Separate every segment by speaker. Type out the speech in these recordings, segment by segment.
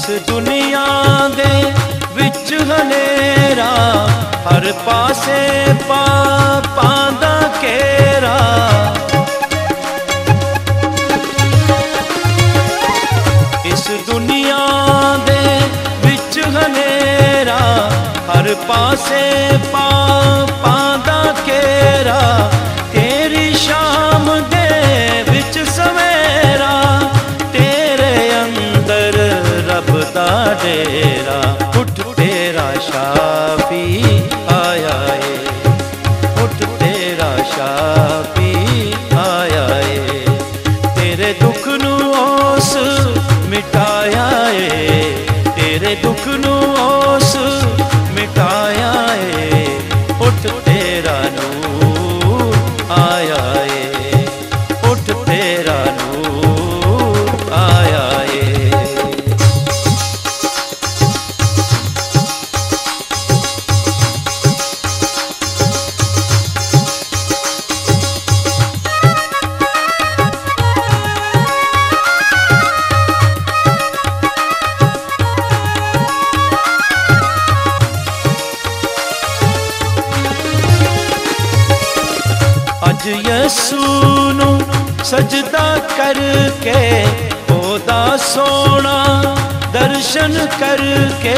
Speaker 1: दुनिया दे विच हनेरा, हर पासे पापां दा घेरा। इस दुनिया दे विच हनेरा, हर पासे पापां दा घेरा। तेरी शाम दे विच सवेरा, तेरे अंदर रब दा डेरा। उठ तेरा शाफी आया है, उठ तेरा शाफी आया है। तेरे दुख नू ओस मिटाया है, तेरे दुख नू ओस मिटाया है। उठ तेरा नूर आया है, उठ तेरा नूर आया है। अज यसू नू सजदा करके, ओदा सोना दर्शन करके।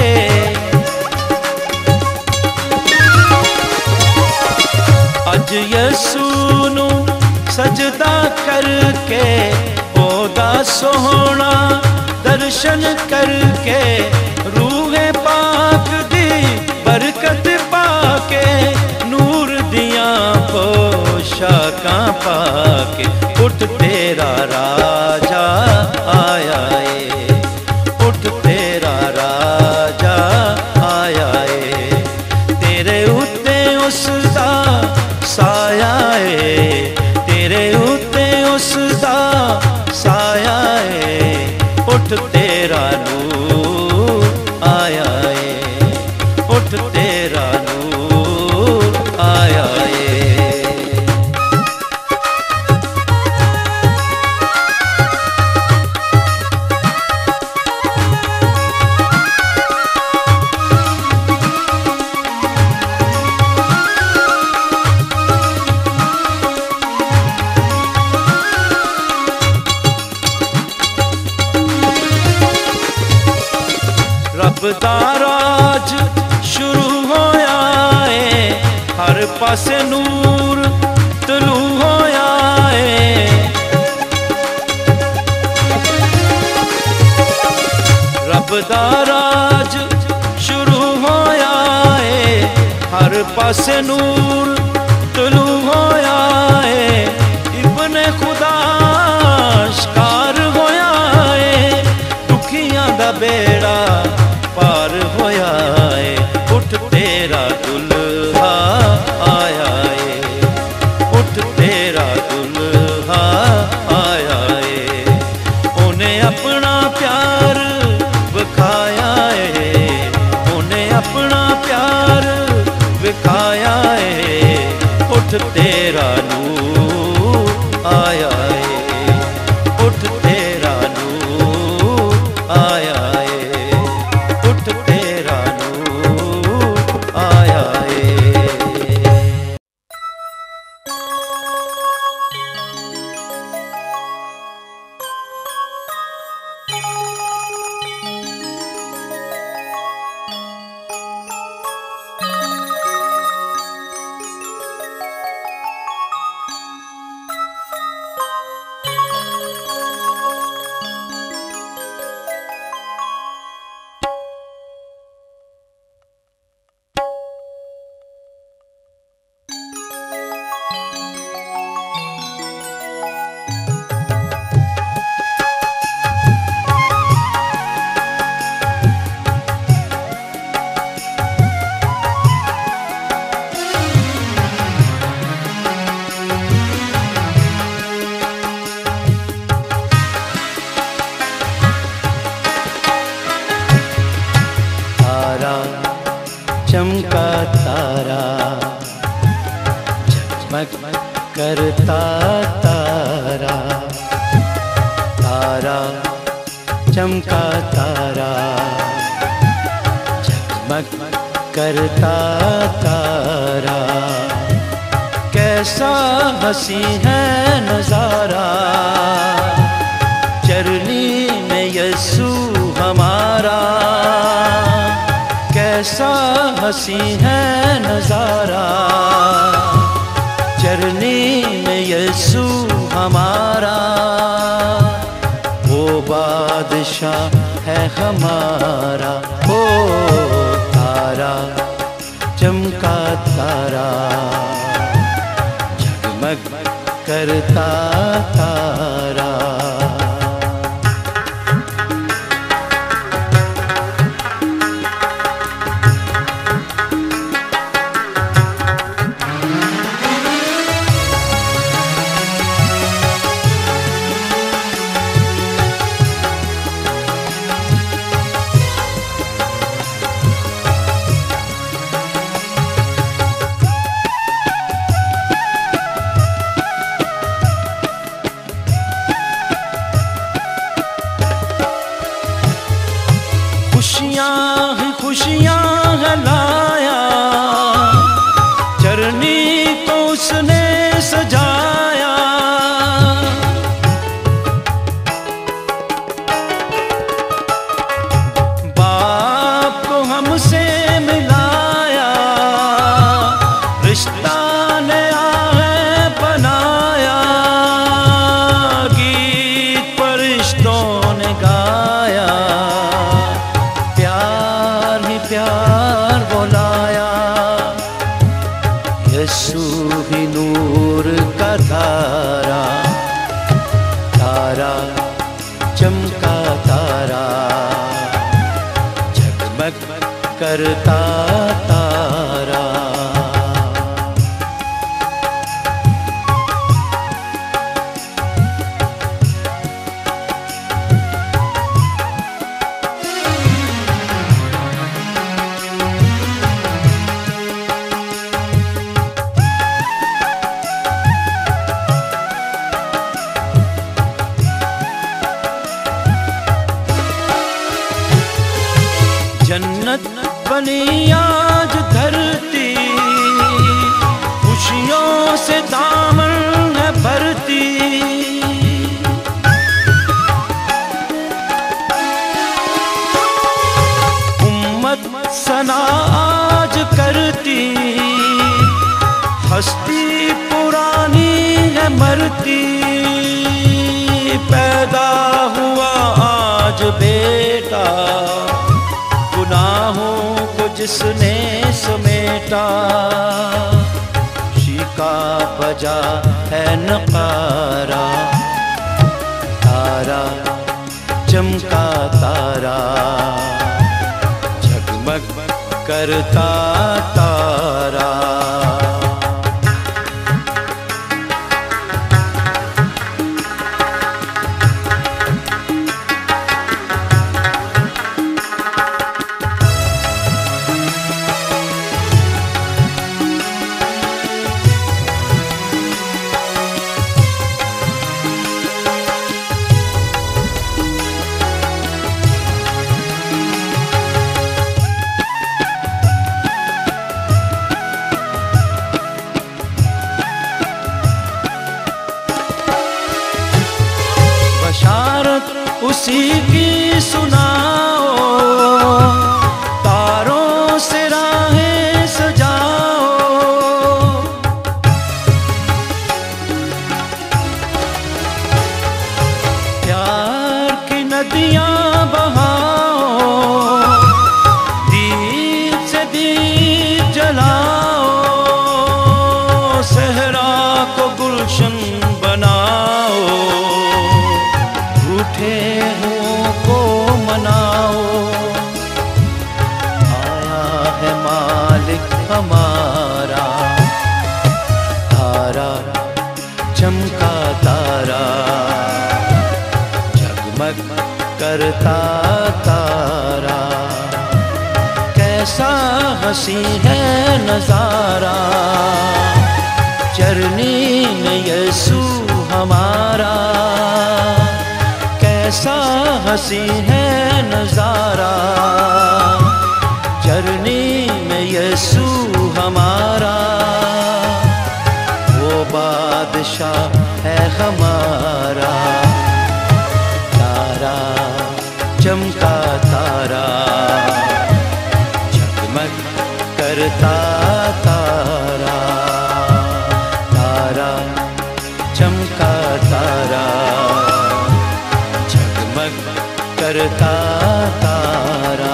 Speaker 1: अज यसू नू सजदा करके, ओदा सोना दर्शन करके। रूहे पाक दी बरकत पाके, नूर दियां पोशाकां पाके। उठ तेरा राजा आया है, उठ तेरा राजा आया है। तेरे उत्ते उसदा साया है, तेरे उत्ते उसदा साया है। उठ तेरा नूर आया है, उठ तेरा नूर आया है। रब दा राज शुरू होया है, हर पासे नूर तलू होया है। रब दा राज शुरू होया है, हर पासे नूर तलू होया है। इब्ने खुदा शिकार होया है, दुखियां दा बेड़ा पार होया है। उठ तेरा दुल्हा आया है, उठ तेरा दुल्हा आया है। उन्हें अपना प्यार विखाया है, उन्हें अपना प्यार विखाया है। उठ तेरा नूर आया है, उठ तेरा नूर आया है, उठ तेरा नूर आया है। चमका तारा, झगमग करता तारा, तारा चमका तारा, जगमग करता तारा। कैसा हंसी है नजारा, चरनी में यीशु हमारा। कैसा हंसी है नजारा, चरनी में यीशु हमारा। वो बादशाह है हमारा, ओ तारा चमका तारा, जगमग करता तारा। खुशियाँ ही खुशियाँ है लाया, चरनी को उसने सजाया। बाप को हमसे मिलाया, रिश्ता नया है बनाया। गीत फरिश्तों ने गाया, प्यार बुलाया। यीशु ही नूर का तारा, तारा चमका तारा, जगमग करता तारा। जन्नत बनी आज धरती, खुशियों से दामन है भरती। उम्मत सना आज करती, हस्ती पुरानी है मरती। पैदा हुआ आज बेटा, गुनाहों को जिसने समेटा। खुशी का बजा है नकारा, तारा चमका तारा, जगमग करता तारा। बशारत उसी की सुनाओ, तारों से राहें सजाओ। प्यार की नदियां बहाओ, दीप से दीप जलाओ। सहरा को गुलशन बनाओ, को मनाओ। आया है मालिक हमारा, तारा चमका तारा, जगमग करता तारा। कैसा हंसी है नजारा, चरनी में यीशु हमारा। कैसा हसी है नजारा, चरनी में यीशु हमारा, वो बादशाह है हमारा। तारा चमका तारा, जगमग करता तारा, तारा चमका तारा, जगमग करता तारा।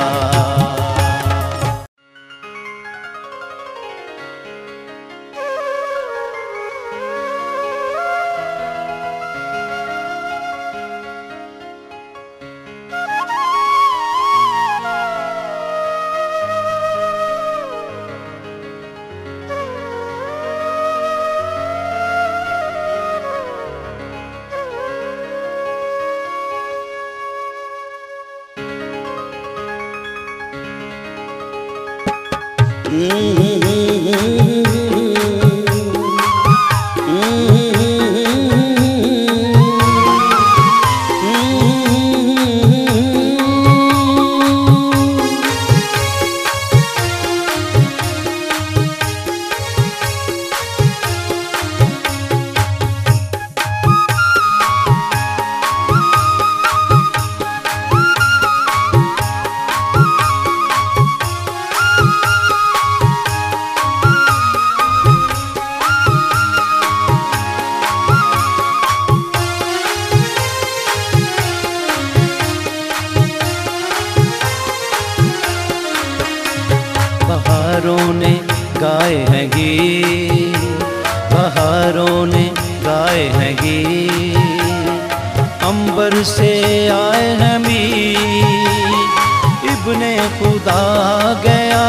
Speaker 1: बहारों ने गाए हैं गीत, बहारों ने गाए हैं गीत, अंबर से आए हैं मीत, इब्ने खुदा गया,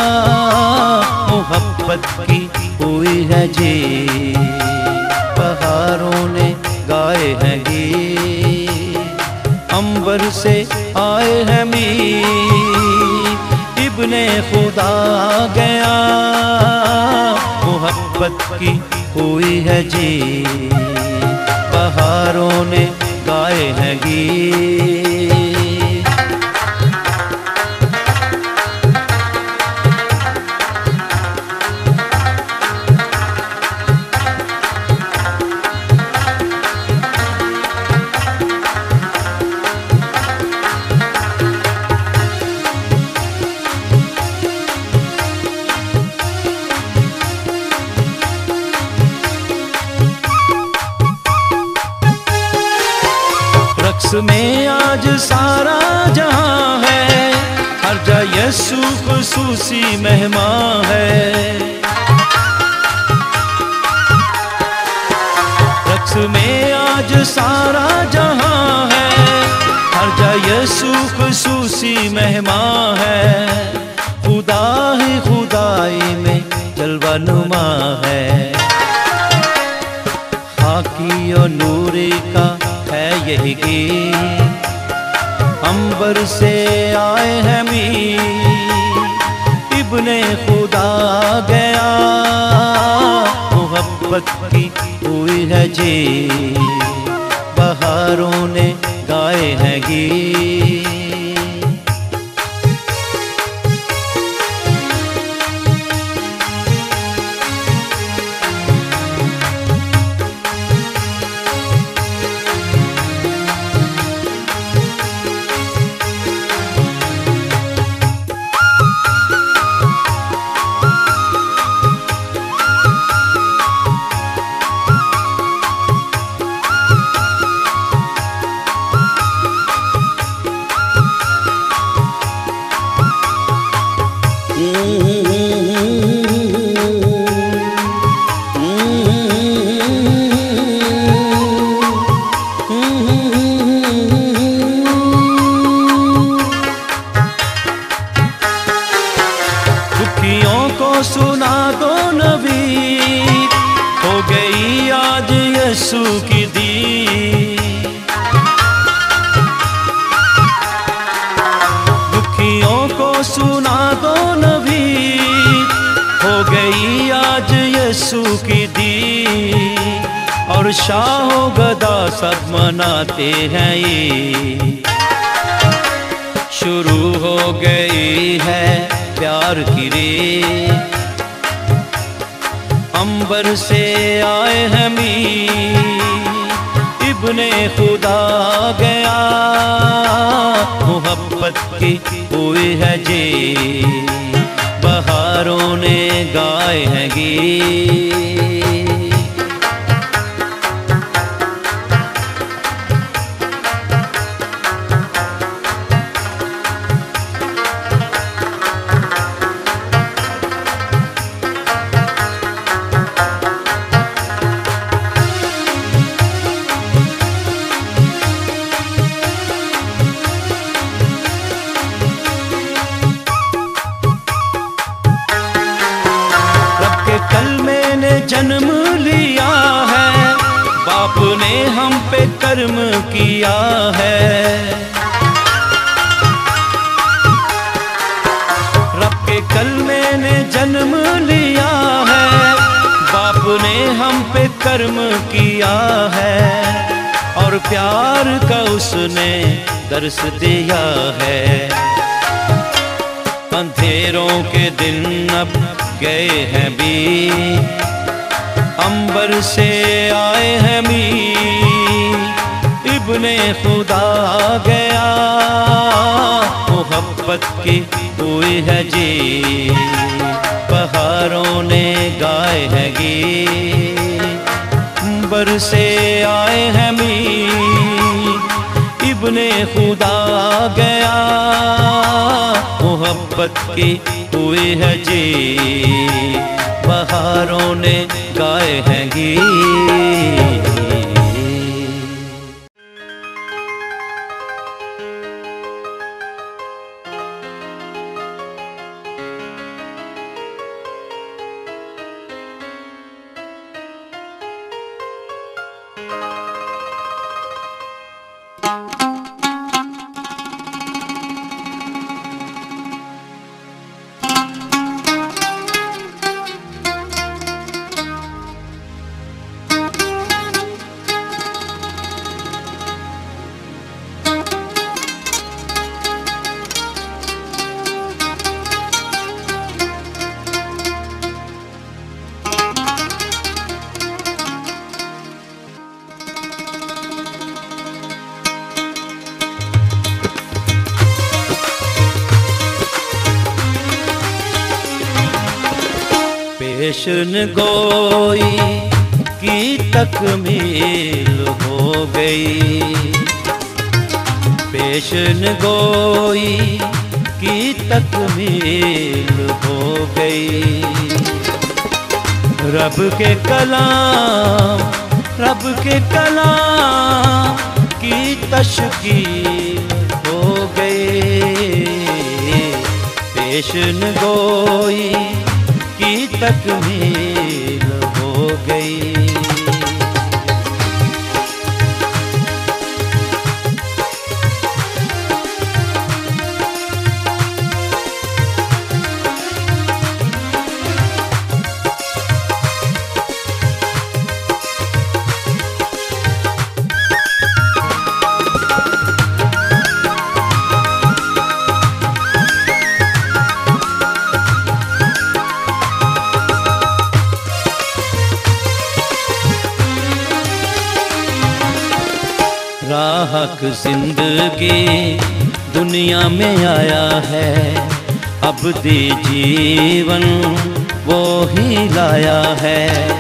Speaker 1: मोहब्बत की हुई है जी। बहारों ने गाए हैं गीत, अंबर से आए हैं मीत, इब्ने खुदा गया, मोहब्बत की हुई है जी। बहारों ने गाए हैं गीत। रक्स में आज सारा जहां है, हर जगह यीशु खुसूसी मेहमान है। रक्स में आज सारा जहां है, हर जगह यीशु खुसूसी मेहमान है। खुदा ही खुदाई में जलवा नुमा है, खाकी और नूरी का है यही गीत, अंबर से आए हैं मीत, इब्ने खुदा गया, मोहब्बत की हुई है जी। बहारों ने गाए हैं गीत। और शाहो गदा सब मनाते हैं ये। शुरू हो गई है प्यार की रेत, अंबर से आए हैं मीर इब्ने खुदा गया, मोहब्बत की हुई है जी, बहारों ने गाए हैं गीत। जन्म लिया है, बाप ने हम पे कर्म किया है। रब के कलमे ने जन्म लिया है, बाप ने हम पे कर्म किया है, और प्यार का उसने दर्स दिया है। अंधेरों के दिन अब गए हैं बीत, अंबर से आए हैं मीर इब्ने खुदा गया, मोहब्बत की हुई है जी, बहारों ने गाए हैं गीत। अंबर से आए हैं मीर इब्ने खुदा गया, मोहब्बत की हुई है जी, बहारों ने गाए हैं गीत। पेशन गोई की तकमील हो गई, पेशन गोई की तकमील हो गई। रब के कलाम की तशकील हो गई, पेशन गोई की तकमील हो गई। राहक जिंदगी दुनिया में आया है, अब दे जीवन वो ही लाया है।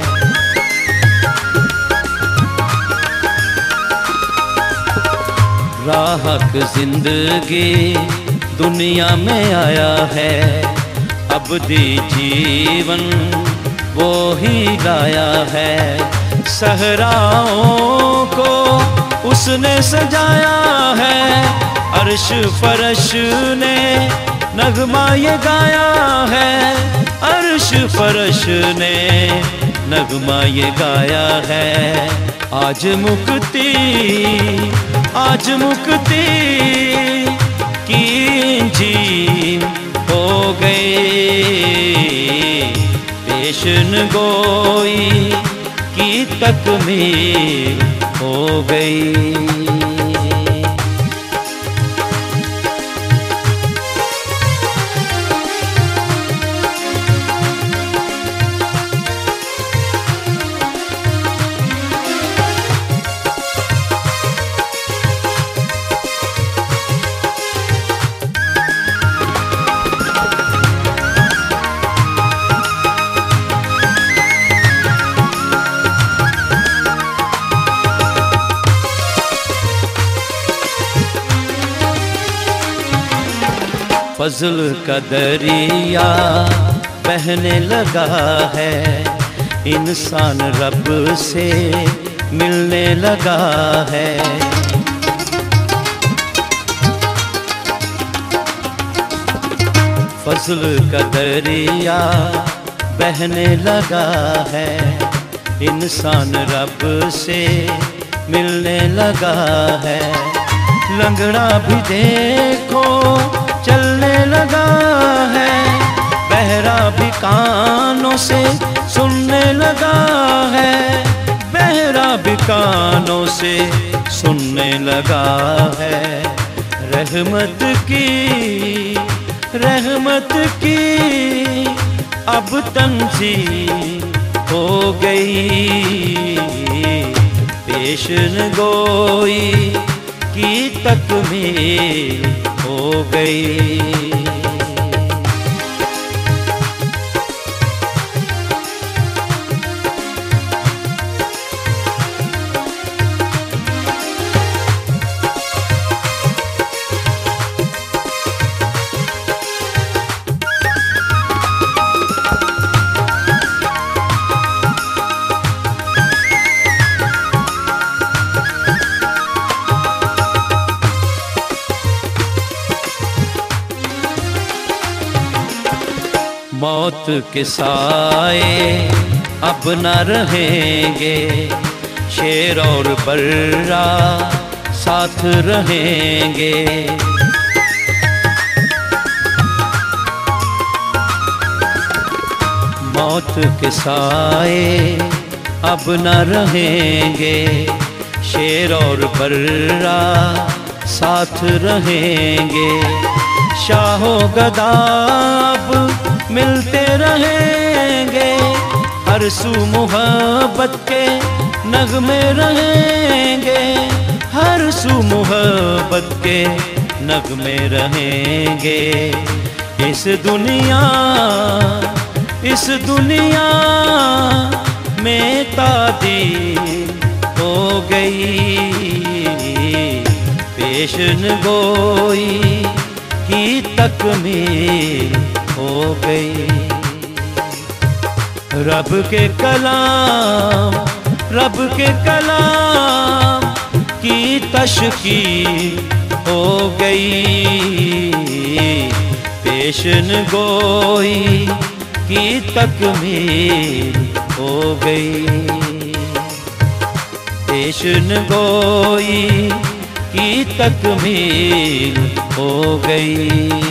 Speaker 1: राहक जिंदगी दुनिया में आया है, अब दे जीवन वो ही लाया है। सहराओं को उसने सजाया है, अर्श फरश ने नगमा ये गाया है, अर्श फरश ने नगमा ये गाया है। आज मुक्ति की इंजील हो गई, पेशन गोई की तकमील हो गई। फजल का दरिया बहने लगा है, इंसान रब से मिलने लगा है। फजल का दरिया बहने लगा है, इंसान रब से मिलने लगा है। लंगड़ा भी देखो चलने लगा है, बहरा भी कानों से सुनने लगा है, बहरा भी कानों से सुनने लगा है। रहमत की अब तंजील हो गई, पेशन गोई की तकमील हो गई। मौत के साए अब न रहेंगे, शेर और बर्रा साथ रहेंगे। मौत के साए अब न रहेंगे, शेर और बर्रा साथ रहेंगे। शाहो गदाब मिलते रहेंगे, हर सू मोहब्बत के नगमे रहेंगे, हर सू मोहब्बत के नगमे रहेंगे। इस दुनिया में तादील हो गई, पेशन गोई की तकमील हो गई। रब के कलाम की तशकील हो गई, पेशन गोई की तकमील हो गई, पेशन गोई की तकमील हो गई।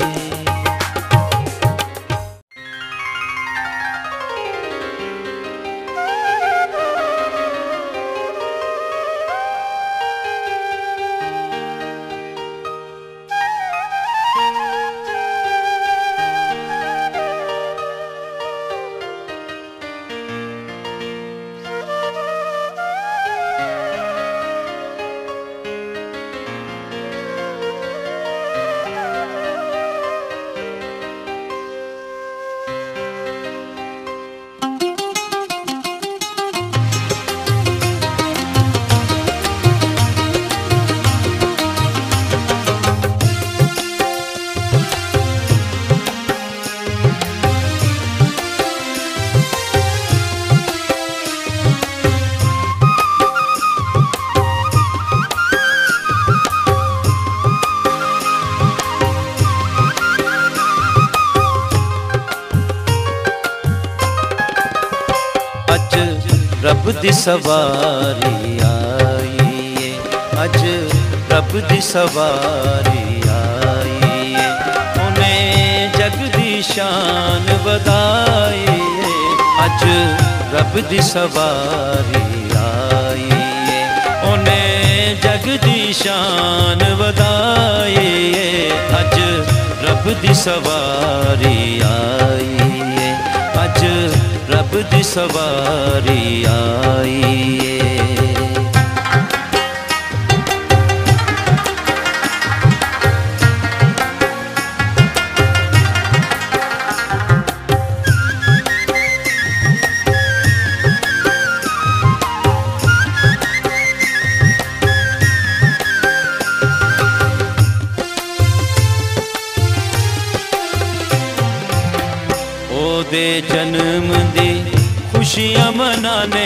Speaker 1: रब दी सवारी आई, अज रब दी सवारी आई, उन्हें जग दी शान बधाई। अज रब दी सवारी आई है। उन्हें जग दी शान वधाई है, अज रब दी सवारी आई है, अज रब दी सवारी आई है। दे जन्म दी खुशियां मनाने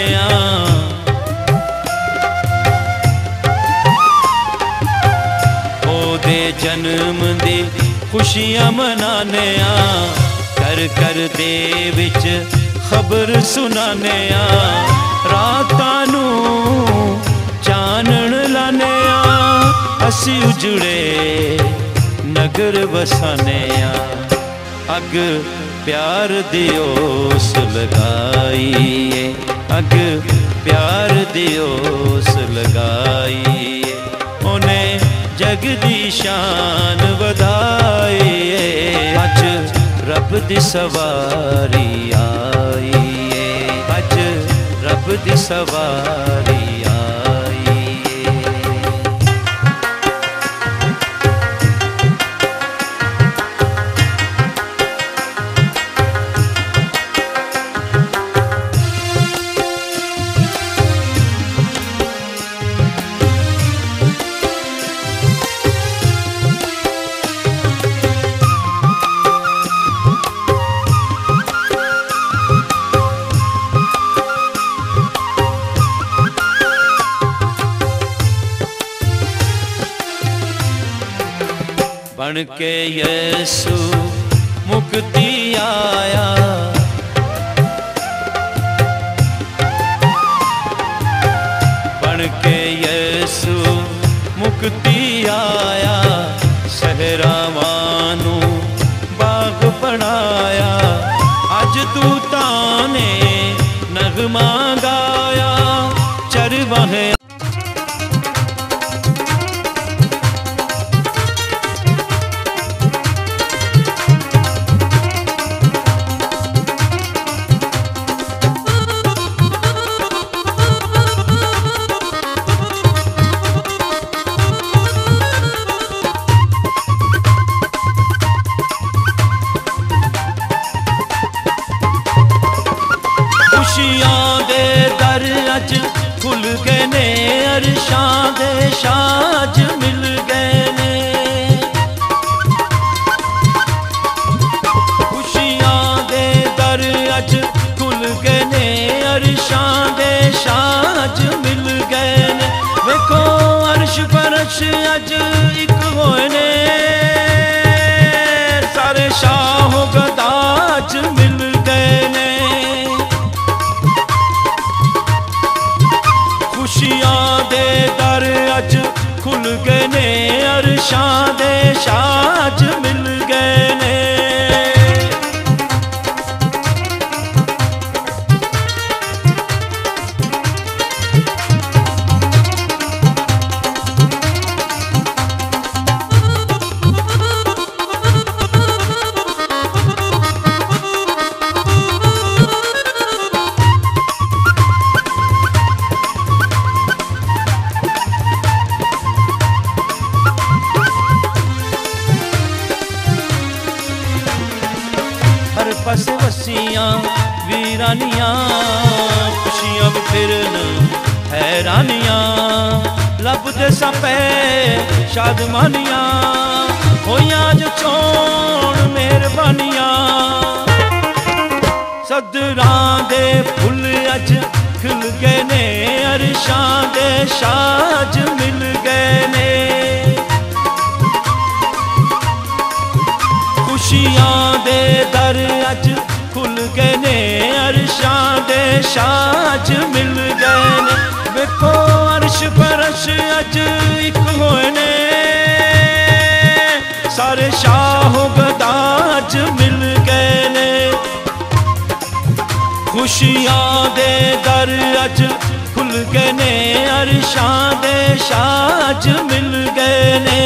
Speaker 1: दे जन्म दी खुशियां मनाने कर कर दे विच खबर सुनाने रातां नू चानण लाने असी उजड़े नगर बसाने अग प्यार दियोस लगाइए, अग प्यार दियोस लगाइए। उन्हें जग दी शान वधाइए, अज रब दी सवारी आई है, अज रब दी सवारी आई है। बन के यीशु मुक्ति आया, बन के यीशु मुक्ति आया। सहरावां नू बाग बनाया, अज दूतां ने नगमा गाया। चरवाहे खुशियां दे दर अज खुल गए ने, अरशां दे शाज मिल गए ने। खुशियां दे दर अज खुल गए ने, अरशां दे शाज मिल गए ने। वेखो अर्श फरश अज एक होए ने, सारे शाह गदाज मिल गए ने। खुशियां दे दर अज खुल गए ने, अरशां दे शाज मिल गए ने। हर पासे वसियां वीरानियां, खुशियां फिरन हैरानियां। लभदे सापे शादमानियां, होइयां जो चोण मेहरबानियां। सदरां दे फुल अज खिल गए ने, अरशां दे शाज मिल गए ने। खुशियां दे दर अज खुल गए ने, अरशां दे शाज मिल गए ने। वेखो अर्श फरश अज एक होए ने, सारे शाह गदाज मिल गए ने। खुश खुशियां दे दर अज खुल गए ने, अरशां दे शाज मिल गए ने।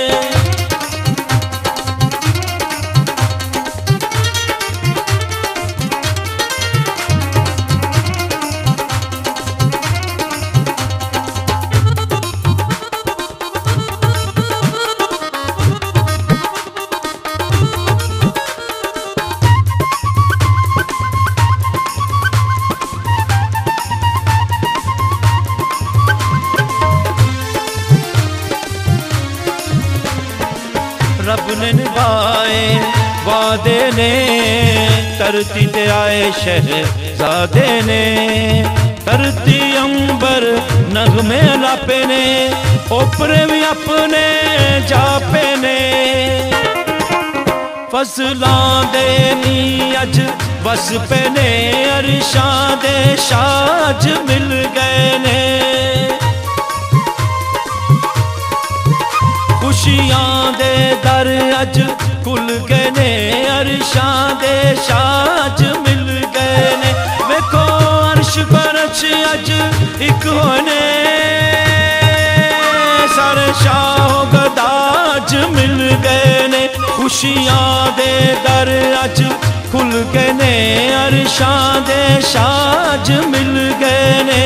Speaker 1: रब ने निभाए वादे ने, धरती ते आए शहजादे ने। धरती अंबर नगमे लापे ने, ओपरे भी अपने जापे ने। फसलां दे नी अज बस पे ने, अरशां दे शाज मिल गए ने। खुशियां दे दर अज खुल गए ने, अरशां दे शाज मिल गए ने। वेखो अर्श परश अज इक होने, सारे शाह गदाज मिल गए ने। खुशियां दे दर अज खुल गए ने, अरशां दे शाज मिल गए ने।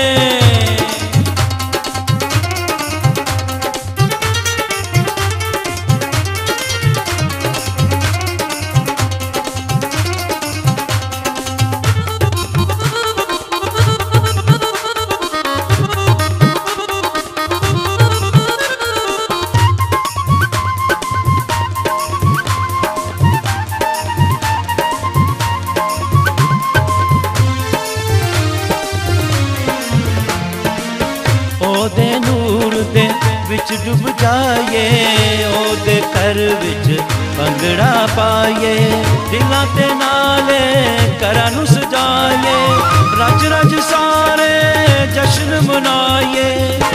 Speaker 1: ओदे नूर दे विच डुब जाइए, ओदे घर विच भंगड़ा पाइए। दिलां ते नाले घरां नूं सजाइए, रज रज सारे जश्न मनाइए।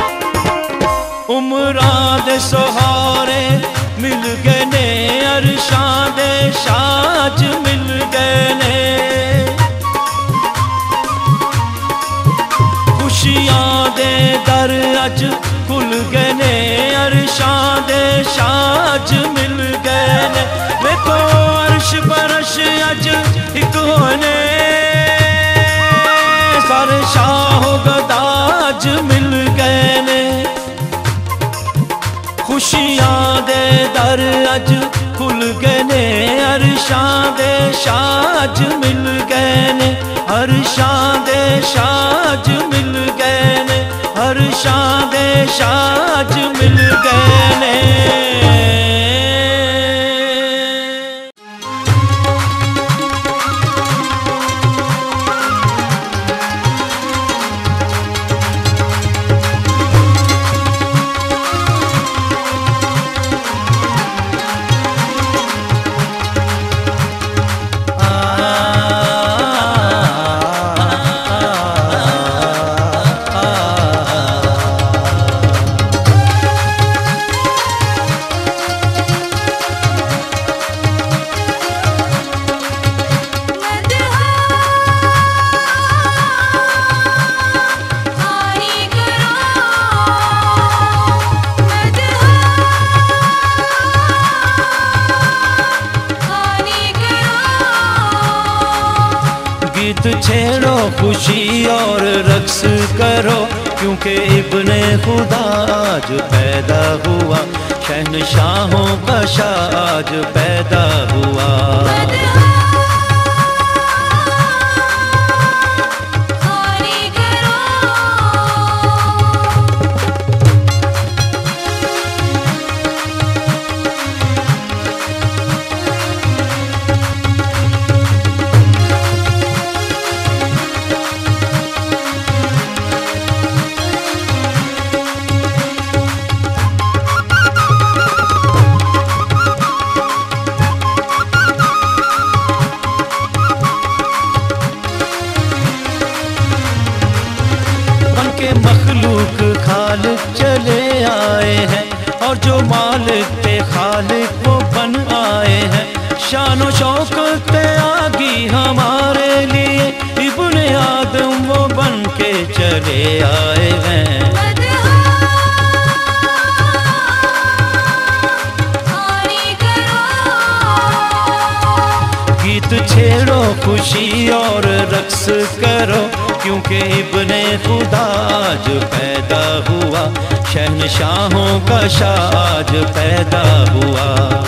Speaker 1: उमरां दे सहारे मिल गए ने, अरशां दे शाज मिल गए ने। खुशियां दे दर अज खुल गए ने, अरशां दे शाज मिल गए ने। वेखो अर्श परश अज इक होने, सारे शाह गदाज मिल गए ने। खुशियां दे दर अज खुल गए ने, अरशां दे शाज मिल गए ने। अरशां दे शाज मिल गए ने, अरशां दे शाज मिल गए ने। गीत छेड़ो खुशी और रक्स करो, क्योंकि इब्ने खुदा आज पैदा हुआ। शहनशाहों का शाह आज पैदा हुआ। मखलूक खालिक चले आए हैं, और जो मालिक थे खालिक वो बन आए हैं। शानो शौकत आगी हमारे लिए आदम वो बन के चले आए हैं। गीत छेड़ो खुशी और रक्स करो, क्योंकि इब्ने खुदा आज पैदा हुआ, शहनशाहों का शाह आज पैदा हुआ।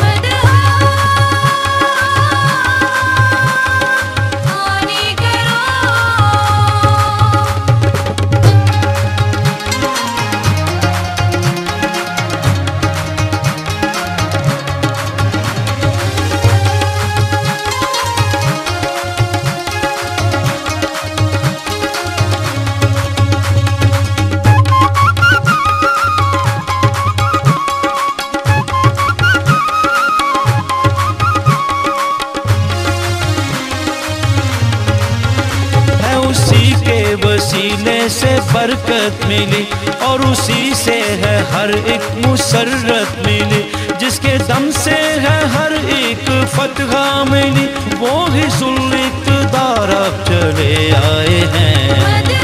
Speaker 1: उसी के वसीले से बरकत मिली और उसी से है हर एक मुसर्रत मिली, जिसके दम से है हर एक फतहा मिली, वो ही सुल्तान अब चले आए हैं।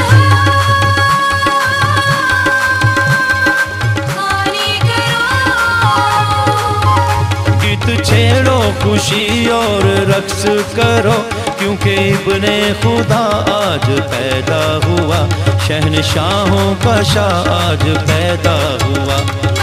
Speaker 1: गीत छेड़ो खुशी और रक्स करो, क्योंकि इब्ने खुदा आज पैदा हुआ, शहनशाहों का शाह आज पैदा हुआ।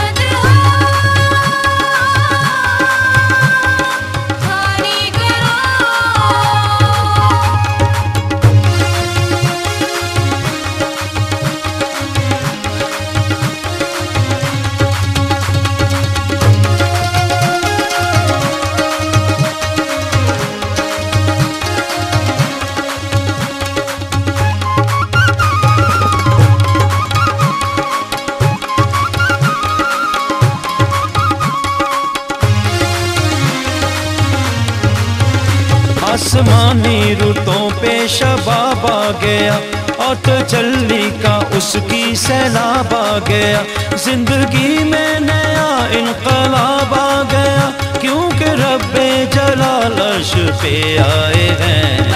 Speaker 1: आसमानी रुतों पे शबाब आ गया और तजल्ली का उसकी सैलाब आ गया, जिंदगी में नया इनकलाब आ गया, क्योंकि रब्बे जलाल अर्श पे आए हैं।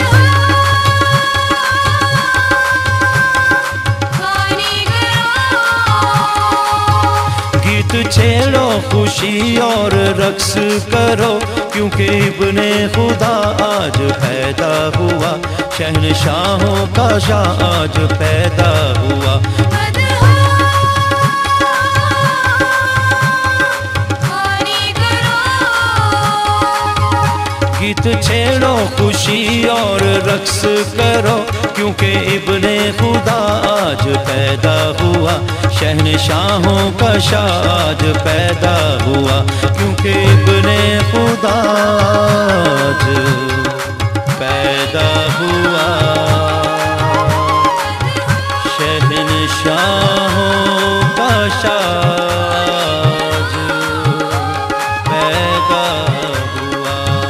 Speaker 1: गीत छेड़ो खुशी और रक्स करो, क्योंकि इब्ने खुदा आज पैदा हुआ, शहनशाहों का शाह आज पैदा हुआ। गीत छेड़ो खुशी और रक्स करो, क्योंकि इब्ने खुदा आज पैदा हुआ, शहनशाहों का शाह आज पैदा हुआ, क्योंकि इब्ने खुदा आज पैदा हुआ, शहनशाहों का शाह आज पैदा हुआ।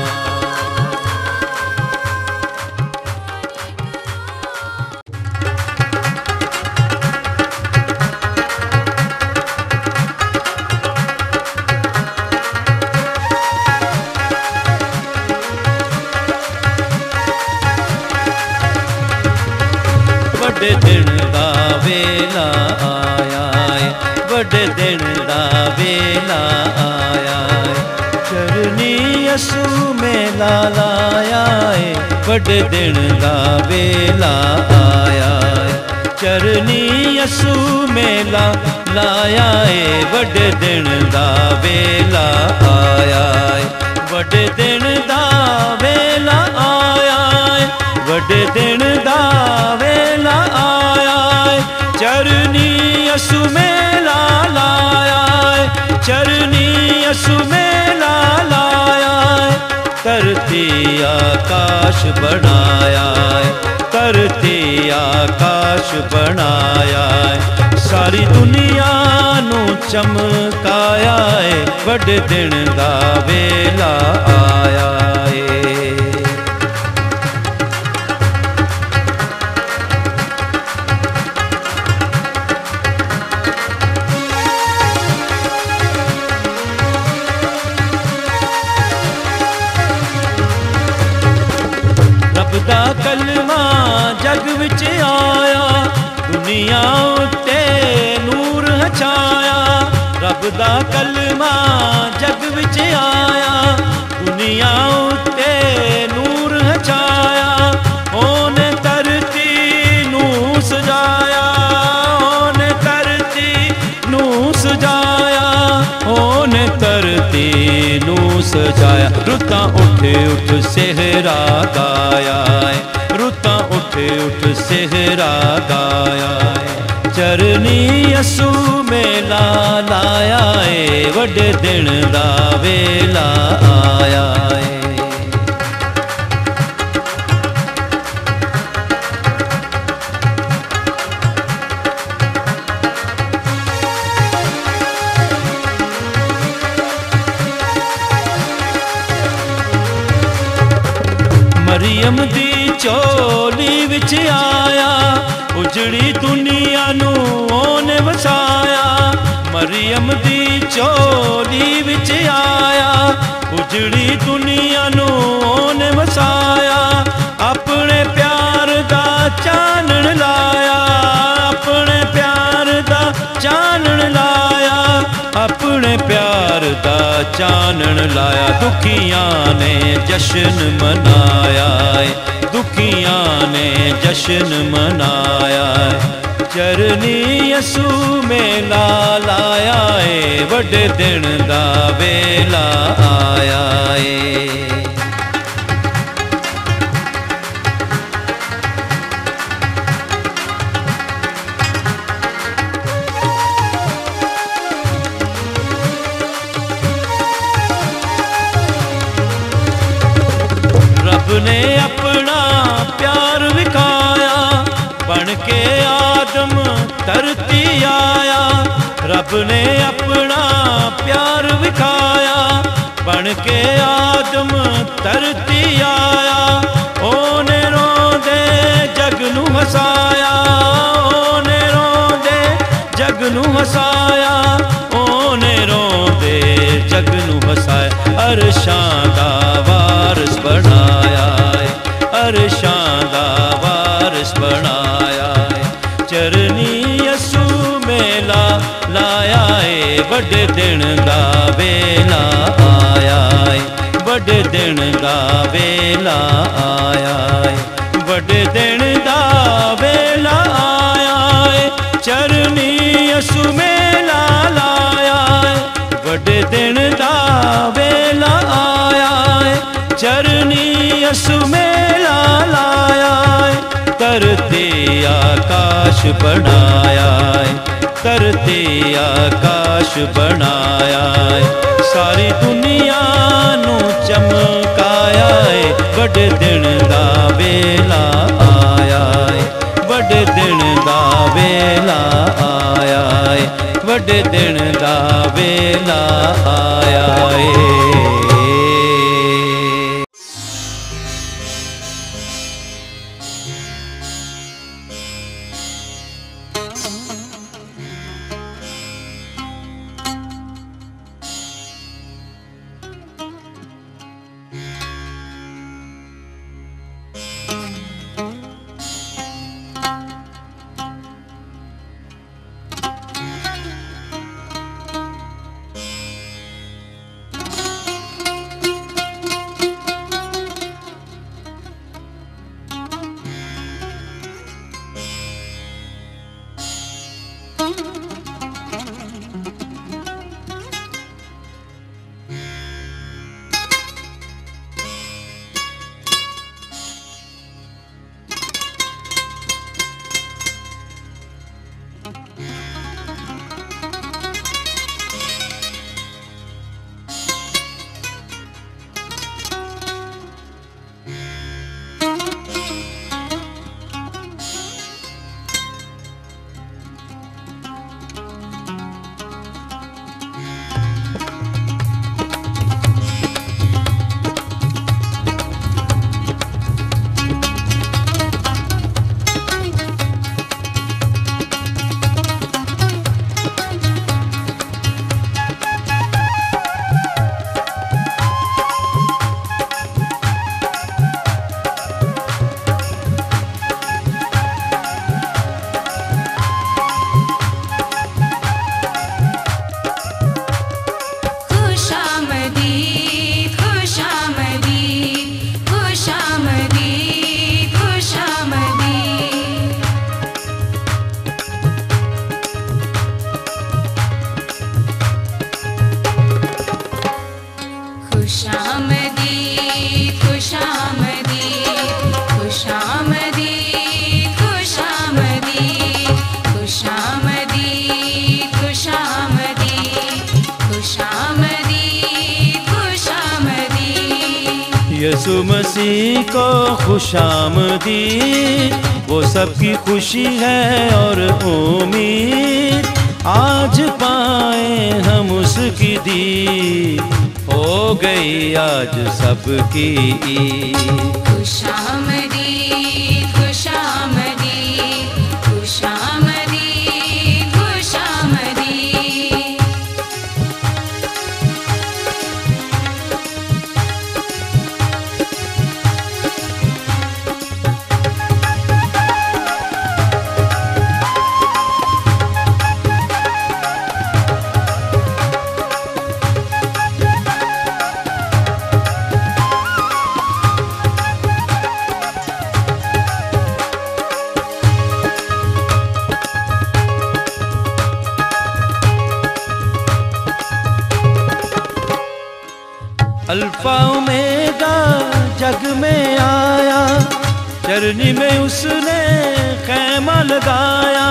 Speaker 1: बड़े दिन दा वेला आया है, बड़े दिन दा वेला आया है, चरनी यसू में लाया है, बड़े दिन दा वेला आया है, चरनी यसू में लाया है, बड़े दिन दा वेला आया है, बड़े दिन दा वेला आया है, बड़े दिन दा वेला आया है, चरनी यसू में लाया है, चरनी यसू में लाया है, धरती आकाश बनाया है, धरती आकाश बनाया है, सारी दुनिया नू चमकाया है, बड़े दिन दा वेला आया है। दा कलमा विच आया, दुनिया उत्ते नूर है छाया। रब दा कलमा जग विच आया, दुनिया उत्ते नूर है छाया। ओने धरती नू सजाया, ओने धरती नू सजाया, ओने धरती नू सजाया। रुतां उठ उठ सेहरा गाया है, रुतां उठ उठ सेहरा गाया है। चरनी यसू मेला लाया है, वड्डे दिन दा वेला आया है। मरियम दी चोली विच आया, उजड़ी दुनिया नू ओने वसाया। मरियम दी चोली विच आया, उजड़ी दुनिया नू ओने वसाया। अपने प्यार दा चानण लाया, अपने प्यार दा चानण लाया, अपने प्यार दा चानण लाया। दुखियां ने जश्न मनाया है, दुखियां ने जश्न मनाया है। चरनी यसू मेला लाया है, वड्डे दिन दा वेला आया है। रब ने अपना प्यार विखाया, बन के आदम धरती आया। रब ने अपना प्यार विखाया, बन के आदम धरती आया। ओने रोंदे जग नू हसाया, ओने रोंदे जग नू हसाया, ओने रोंदे जग नू हसाया। अरशां दा वारिस बनाया है, अरशां दा वारिस बनाया है। चरनी यसू मेला लाया है, वड्डे दिन दा वेला आया है, वड्डे दिन दा वेला आया है, वड्डे दिन दा वेला आया है। चरनी यसू मेला लाया है, वड्डे दिन दा वेला आया है। चरनी यसू मेला लाया है। धरती आकाश बनाया है, धरती आकाश बनाया है। सारी दुनिया नू चमकाया है, वड्डे दिन दा वेला आया है, वड्डे दिन दा वेला आया है, वड्डे दिन दा वेला आया है।
Speaker 2: खुशामदी खुशामदी खुशामदी खुशामदी खुशामदी खुशामदी खुशामदी खुशामदी।
Speaker 1: यसु मसीह को खुशामदी, वो सबकी खुशी है और उम्मीद, आज पाए हम उसकी दी, हो गई आज सबकी ईद।
Speaker 2: खुशामदी खुशामदी खुशामदी खुशामदी।
Speaker 1: अल्फा ओमेगा जग में आया, चरनी में उसने खैमा लगाया।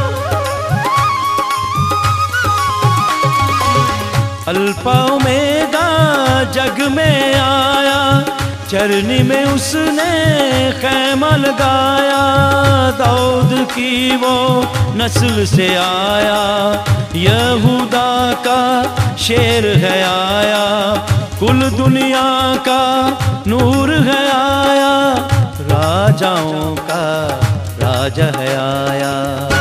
Speaker 1: अल्फा ओमेगा जग में आया, चरनी में उसने खैमा लगाया। दाऊद की वो नस्ल से आया, यहूदा का शेर है आया, कुल दुनिया का नूर है आया, राजाओं का राजा है आया।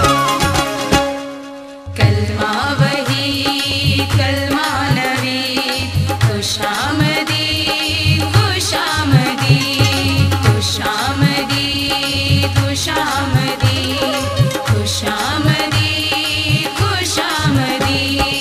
Speaker 2: कलमा वही कलमा नबी, खुशामदी खुशामदी खुशामदी खुशामदी खुशामदी खुशामदी।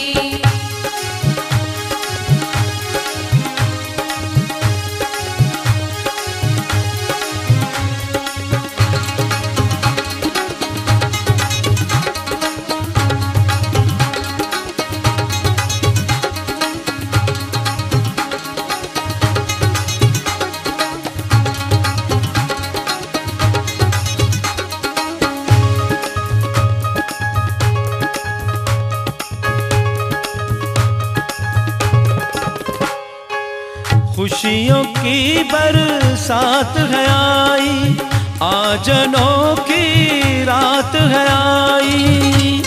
Speaker 1: खुशियों की बरसात है आई, आज अनोखी रात है आई।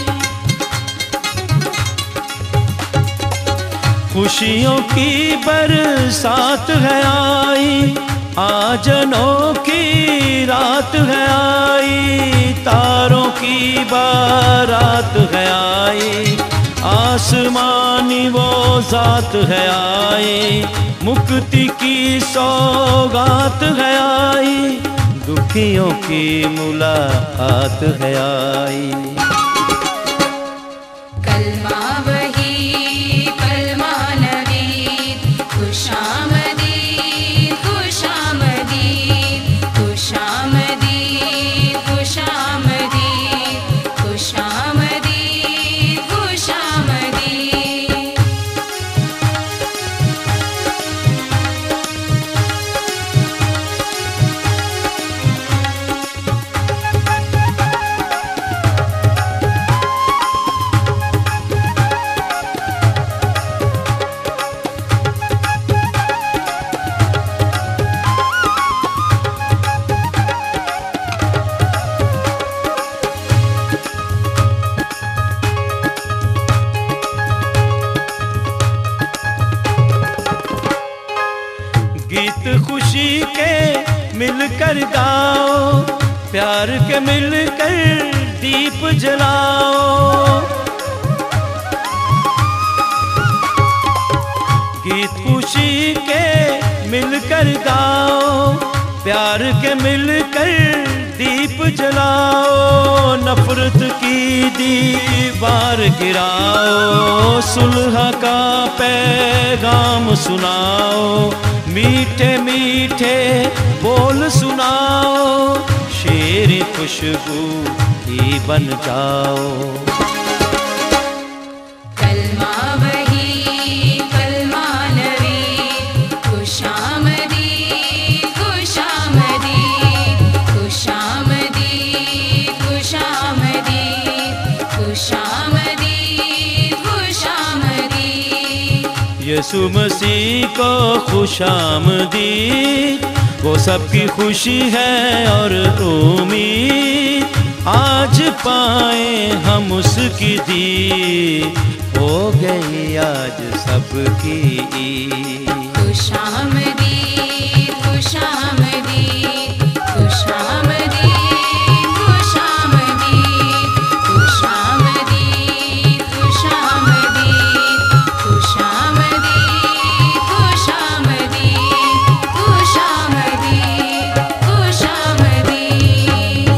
Speaker 1: खुशियों की बरसात है आई, आज अनोखी रात है आई। तारों की बारात है आई, आसमानी वो जात है आई, मुक्ति की सौगात है आई, दुखियों की मुलाकात है आई।
Speaker 2: कलमा वही कलमा नबी, खुशामदी खुशामदी खुशामदी खुशामदी खुशामदी खुशामदी।
Speaker 1: गीत खुशी के मिलकर गाओ, प्यार के मिलकर दीप जलाओ। गीत खुशी के मिलकर गाओ, प्यार के मिलकर दीप जलाओ। नफरत की दीवार गिराओ, सुलह का पैगाम सुनाओ, मीठे मीठे बोल सुनाओ, शेर खुशबू ही बन जाओ।
Speaker 2: कलमा वही कलमा नबी,
Speaker 1: यीशु मसीह को खुशामदीद, वो सबकी खुशी है और उम्मीद, आज पाए हम उसकी दीद, हो गई आज सबकी ईद।
Speaker 2: खुशामदीद खुशामदीद खुशामदीद खुशामदीद खुशामदीद खुशामदीद खुशामदीद खुशामदीद खुशामदीद खुशामदीद।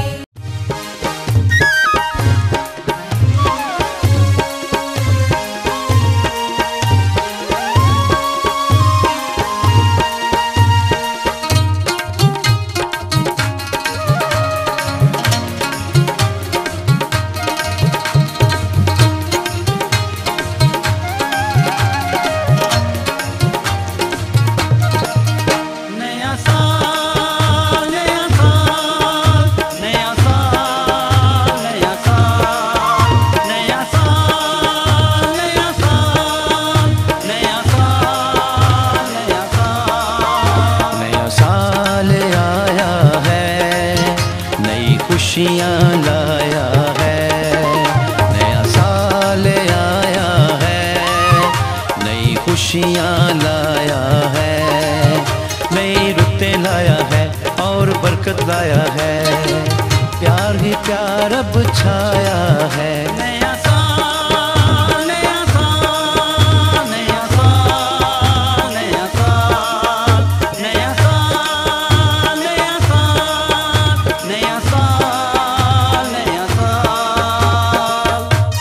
Speaker 1: खुशियाँ लाया है, नया साल आया है, नई खुशियाँ लाया है, नई रुतें लाया है और बरकत लाया है, प्यार ही प्यार अब छाया है। नया साल नया साल नया साल नया साल नया साल नया साल नया साल नया साल।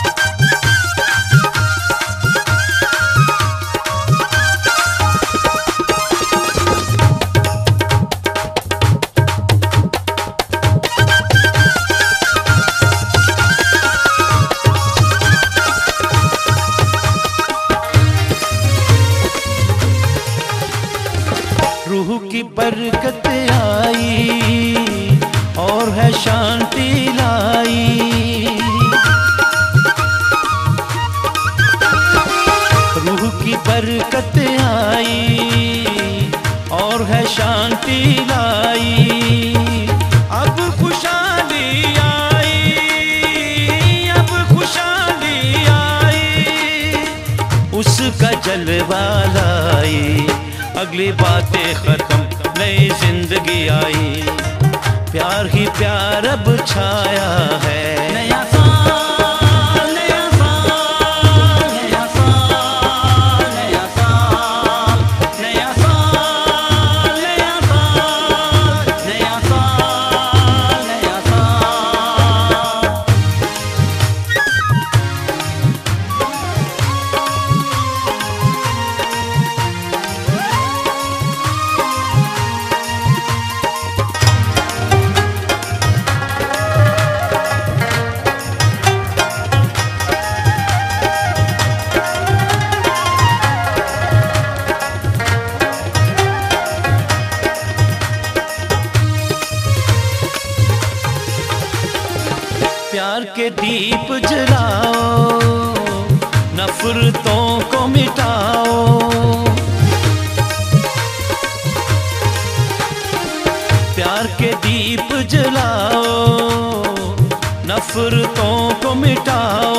Speaker 1: रूह की बरकत आई और है शांति लाई, रूह की बरकत आई और है शांति लाई, अब खुशहाली आई, अब खुशहाली आई, उसका जलवा लाई, अगली बातें खत्म नई जिंदगी आई, प्यार ही प्यार अब छाया है। नया साल नया साल नया साल नया साल नया साल नया साल नया साल नया साल। प्यार के दीप जलाओ, नफरतों को मिटाओ, प्यार के दीप जलाओ, नफरतों को मिटाओ,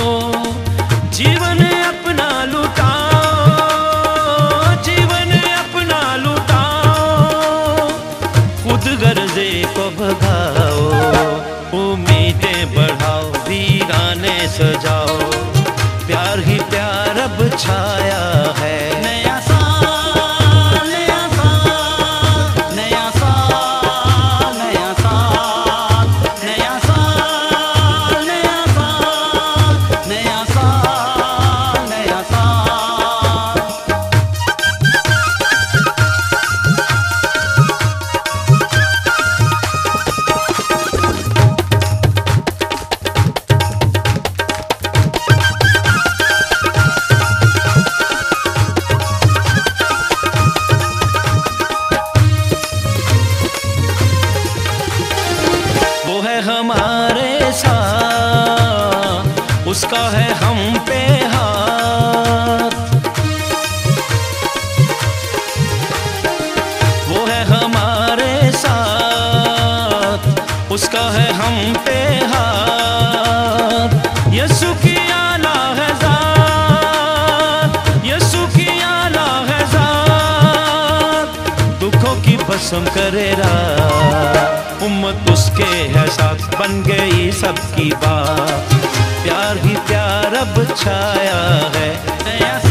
Speaker 1: जीवन अपना लुटाओ, जीवन अपना लुटाओ, खुद गर्जे को भगाओ, उम्मीदें बढ़ाओ, वीराने सजाओ, प्यार ही प्यार अब छाया है। नया साल नया साल नया साल नया साल नया साल नया साल नया साल नया साल। हमारे साथ उसका है हम पे हाथ, उसका है हम पे हाथ। यीशु की आला है ज़ात, यीशु की आला है ज़ात, दुखों की भस्म करे रात। उम्मत उसके है साथ, बन गई सबकी बात, प्यार ही प्यार अब छाया है।